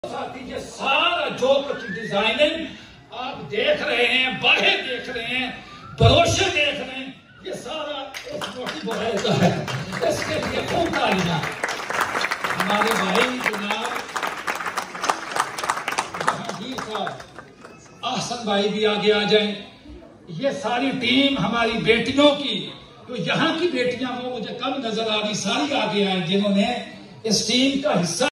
साथी ये सारा जो कुछ डिजाइनिंग आप देख रहे हैं, बाहें देख रहे हैं, ब्रोशर देख रहे हैं, ये सारा इस मोटी बुराई का है। इसके लिए खूब तालियां हमारे भाई जनाब जहांगीर साहब, आसन भाई भी आगे आ जाएं। ये सारी टीम हमारी बेटियों की, तो यहाँ की बेटियां वो मुझे कम नजर आ रही, सारी आगे आए जिन्होंने इस टीम का हिस्सा